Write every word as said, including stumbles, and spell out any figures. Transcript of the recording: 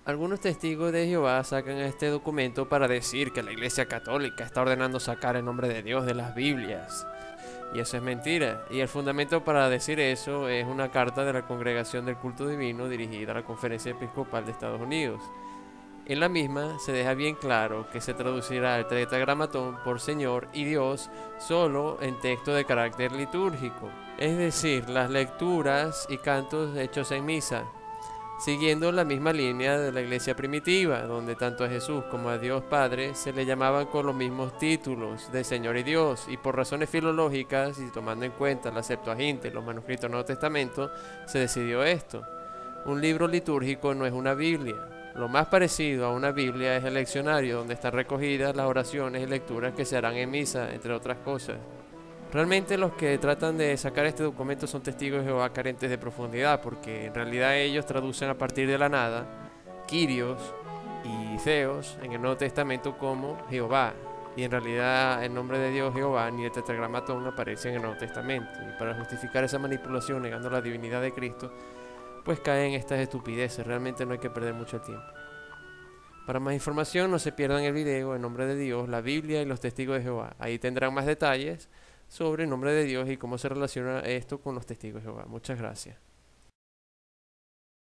Algunos testigos de Jehová sacan este documento para decir que la Iglesia Católica está ordenando sacar el nombre de Dios de las Biblias. Y eso es mentira. Y el fundamento para decir eso es una carta de la Congregación del Culto Divino dirigida a la Conferencia Episcopal de Estados Unidos. En la misma se deja bien claro que se traducirá el tetragramatón por Señor y Dios solo en texto de carácter litúrgico, es decir, las lecturas y cantos hechos en misa, siguiendo la misma línea de la iglesia primitiva, donde tanto a Jesús como a Dios Padre se le llamaban con los mismos títulos de Señor y Dios, y por razones filológicas y tomando en cuenta la Septuaginta y los manuscritos del Nuevo Testamento, se decidió esto. Un libro litúrgico no es una Biblia. Lo más parecido a una Biblia es el leccionario, donde están recogidas las oraciones y lecturas que se harán en misa, entre otras cosas. Realmente los que tratan de sacar este documento son testigos de Jehová carentes de profundidad, porque en realidad ellos traducen a partir de la nada Kyrios y Theos en el Nuevo Testamento como Jehová, y en realidad el nombre de Dios Jehová ni el tetragramatón aparece en el Nuevo Testamento, y para justificar esa manipulación negando la divinidad de Cristo, pues caen en estas estupideces. Realmente no hay que perder mucho tiempo. Para más información no se pierdan el video En Nombre de Dios, la Biblia y los Testigos de Jehová. Ahí tendrán más detalles sobre el nombre de Dios y cómo se relaciona esto con los testigos de Jehová. Muchas gracias.